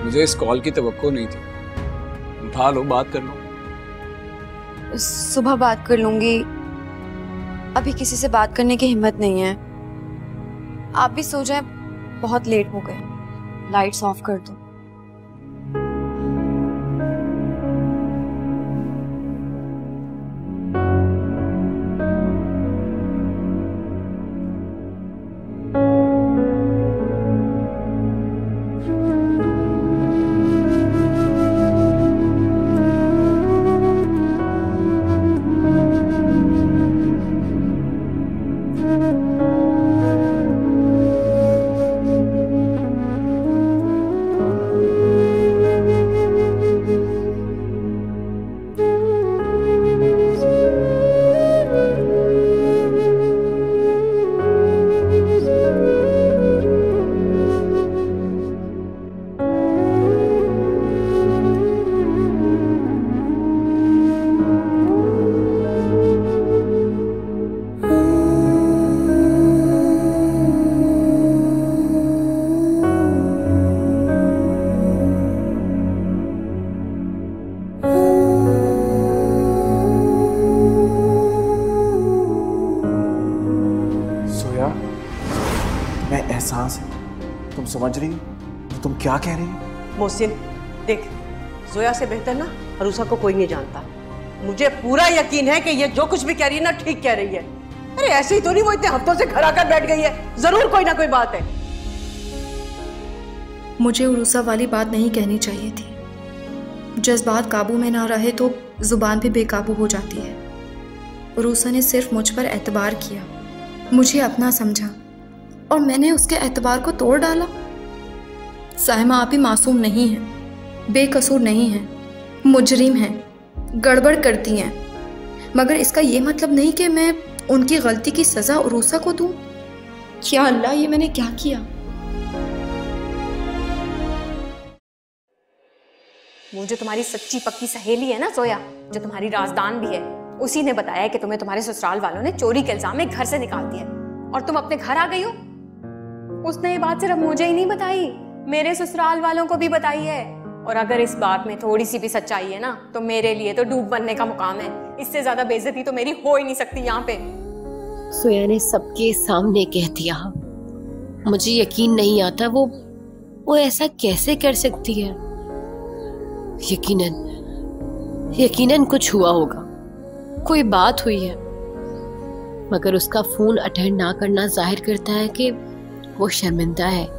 मुझे इस कॉल की तवक्को नहीं थी। उठा लो, बात कर लो। सुबह बात कर लूंगी, अभी किसी से बात करने की हिम्मत नहीं है। आप भी सो जाएं, बहुत लेट हो गए। लाइट्स ऑफ कर दो। एहसास है, तुम समझ रही हो तुम क्या कह रही हो? मोहसिन देख, जोया से बेहतर ना अरूसा को कोई नहीं जानता। मुझे पूरा यकीन है कि ये जो कुछ भी कह रही है ना ठीक कह रही है। अरे ऐसे ही तो नहीं, वो इतने हफ्तों से घर आकर बैठ गई है, जरूर कोई ना कोई बात है। मुझे उरूसा वाली बात नहीं कहनी चाहिए थी। जज्बात काबू में ना रहे तो जुबान भी बेकाबू हो जाती है। उरूसा ने सिर्फ मुझ पर एतबार किया, मुझे अपना समझा और मैंने उसके एतबार को तोड़ डाला। साहिमा आप ही मासूम नहीं हैं, बेकसूर नहीं हैं, मुजरिम हैं, गड़बड़ करती हैं, मगर इसका ये मतलब नहीं कि मैं उनकी गलती की सज़ा उरूसा को दूं। क्या अल्लाह, ये मैंने क्या किया? वो जो तुम्हारी सच्ची पक्की सहेली है ना जोया, जो तुम्हारी राजदान भी है, उसी ने बताया कि तुम्हें तुम्हारे ससुराल वालों ने चोरी के इल्जाम में घर से निकाल दिया और तुम अपने घर आ गई हो। उसने ये बात सिर्फ मुझे ही नहीं बताई, मेरे ससुराल वालों को भी बताई है। और अगर इस बात में थोड़ी सी भी सच्चाई है ना, तो मेरे लिए तो डूब बनने का मुकाम है। इससे ज्यादा बेइज्जती तो मेरी हो ही नहीं सकती यहाँ पे। सोया ने सबके सामने कह दिया। मुझे यकीन नहीं आता वो ऐसा कैसे कर सकती है। यकीनन कुछ हुआ होगा, कोई बात हुई है, मगर उसका फोन अटेंड ना करना जाहिर करता है कि वो शर्मिंदा है।